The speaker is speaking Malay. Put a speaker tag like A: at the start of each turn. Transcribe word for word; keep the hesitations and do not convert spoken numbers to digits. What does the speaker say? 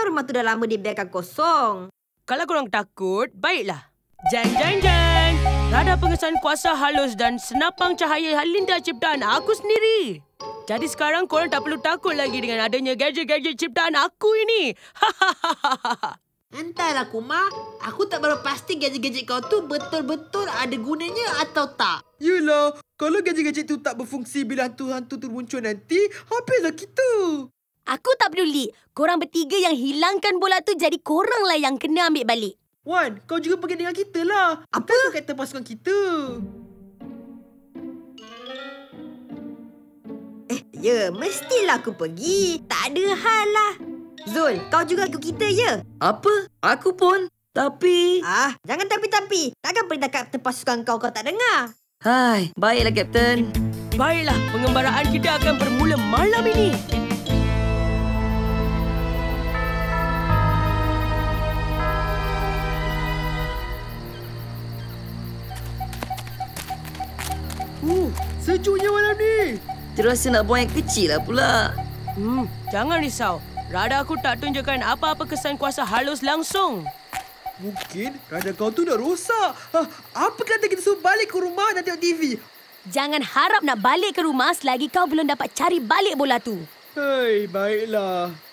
A: rumah tu dah lama dibiarkan kosong.
B: Kalau korang takut, baiklah. Jeng, jeng, jeng. Radar pengesahan kuasa halus dan senapang cahaya halilintar ciptaan aku sendiri. Jadi sekarang korang tak perlu takut lagi dengan adanya gadget-gadget ciptaan aku ini. Hahaha.
C: Entahlah, Kumar. Aku tak berapa pasti gadget-gadget kau tu betul-betul ada gunanya atau tak.
D: Yelah, kalau gadget-gadget tu tak berfungsi bila hantu-hantu tu muncul nanti, habislah kita.
E: Aku tak peduli. Korang bertiga yang hilangkan bola tu, jadi koranglah yang kena ambil balik.
D: Wan, kau juga pergi dengan kita lah. Apa? Kita tu kapten pasukan kita.
A: Eh, ya, mestilah aku pergi. Tak ada hal lah. Zul, kau juga ikut kita, ya?
F: Apa? Aku pun. Tapi...
A: Ah, jangan tapi-tapi. Takkan perintah kapten pasukan kau kau tak dengar?
F: Hai, baiklah, Kapten.
B: Baiklah, pengembaraan kita akan bermula malam ini.
D: Uh, sejuknya malam ni.
F: Terasa nak buang yang kecil lah pula.
B: Hmm, jangan risau. Radar aku tak tunjukkan apa-apa kesan kuasa halus langsung.
D: Mungkin radar kau tu dah rosak. Ha, apa kata kita suruh balik ke rumah dan tengok T V?
E: Jangan harap nak balik ke rumah selagi kau belum dapat cari balik bola tu.
D: Hei, baiklah.